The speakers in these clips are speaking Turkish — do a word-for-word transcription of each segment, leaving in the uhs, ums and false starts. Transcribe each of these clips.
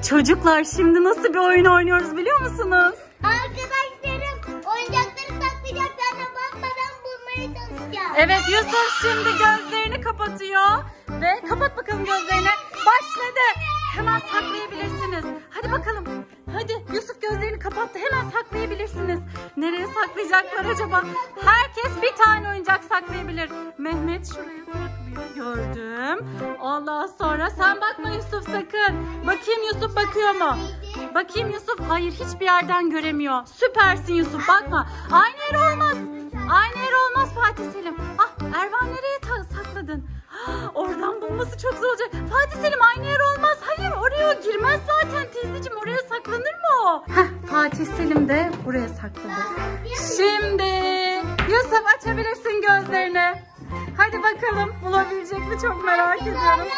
Çocuklar şimdi nasıl bir oyun oynuyoruz biliyor musunuz? Arkadaşlarım oyuncakları saklayacak, ben de bakmadan bulmaya çalışacağım. Evet, Yusuf şimdi gözlerini kapatıyor. Ve kapat bakalım gözlerini. Başladı. Hemen saklayabilirsiniz. Hadi bakalım. Hadi Yusuf gözlerini kapattı. Hemen saklayabilirsiniz. Nereye saklayacaklar acaba? Herkes bir tane oyuncak saklayabilir. Mehmet şuraya saklıyor. Gördüm. Allah, sonra sen bakma Yusuf sakın. Bakayım Yusuf bakıyor mu? Bakayım Yusuf. Hayır, hiçbir yerden göremiyor. Süpersin Yusuf, bakma. Aynı yer olmaz. Aynı yer olmaz Fatih Selim. Ah, Ervan nereye sakladın? Oradan bulması çok zor olacak. Fatih Selim aynı yer olmaz. Hayır, oraya girmez zaten teyzeciğim. Oraya saklanır mı o? Heh, Fatih Selim de buraya sakladı. Şimdi Yusuf açabilirsin gözlerini. Hadi bakalım bulabilecek mi, çok merak ediyorum.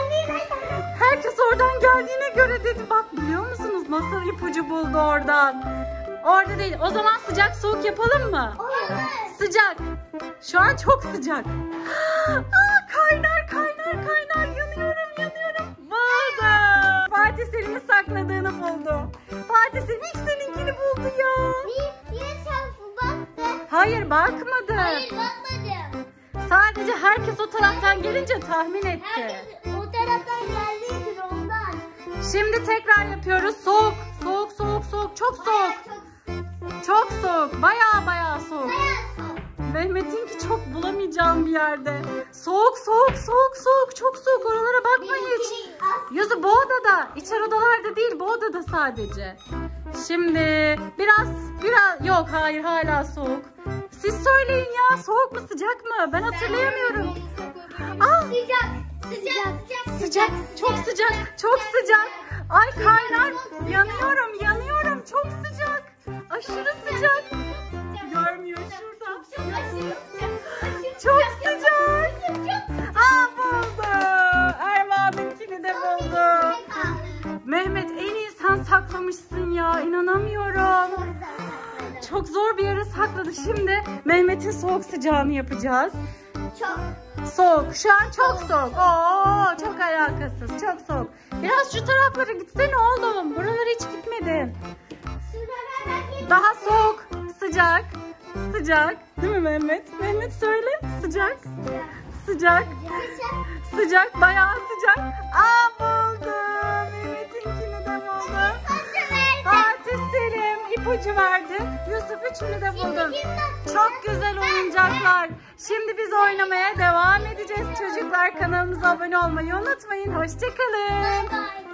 Herkes oradan geldiğine göre dedi. Bak, biliyor musunuz nasıl ipucu buldu oradan? Orada değil. O zaman sıcak soğuk yapalım mı? Sıcak. Şu an çok sıcak. Aa, kaynar kaynar kaynar, yanıyorum yanıyorum. Buldum. Fatih Selim'i sakladığını buldu. Fatih Selim ilk seninkini buldu ya. Niye sen baktın? Hayır, bakmadı. Hayır, bakmadım. Sadece herkes o taraftan gelince tahmin etti. Herkes o taraftan geldiği için ondan. Şimdi tekrar yapıyoruz. Soğuk soğuk soğuk soğuk, çok soğuk. Çok, Çok soğuk. Baya baya soğuk. bayağı soğuk. Mehmet'inki çok bulamayacağım bir yerde. Soğuk soğuk soğuk soğuk, çok soğuk, oralara bakma hiç. Benimkini az- Yusuf bu odada, içer odalarda değil, bu odada sadece. Şimdi biraz biraz yok, hayır, hala soğuk. Siz söyleyin ya, soğuk mu sıcak mı? Ben hatırlayamıyorum. Aa, Sıcak, sıcak, sıcak, sıcak, çok sıcak, çok sıcak. Ay kaynar, yanıyorum, yanıyorum, çok sıcak. Aşırı sıcak. Görmüyor şurada. Çok sıcak. Aa, buldu. Erman'ınkini de buldu. Mehmet, en iyi sen saklamışsın ya, inanamıyorum. Çok zor bir yere sakladı. Şimdi Mehmet'in soğuk sıcağını yapacağız. Çok. Soğuk. Şu an çok soğuk. Oo, çok alakasız. Çok soğuk. Biraz şu taraflara gitsene oğlum. Buralara hiç gitmedin. Daha soğuk. Sıcak. Sıcak. Değil mi Mehmet? Mehmet söyle. Sıcak. Sıcak. Sıcak. Bayağı sıcak. Aa, buldum. Mehmet'inkini de buldum. Fatih Selim ipucu verdi. Yusuf üçünü de buldun. Çok güzel oyuncaklar. Şimdi biz oynamaya devam edeceğiz çocuklar. Kanalımıza abone olmayı unutmayın. Hoşçakalın. Bye bye.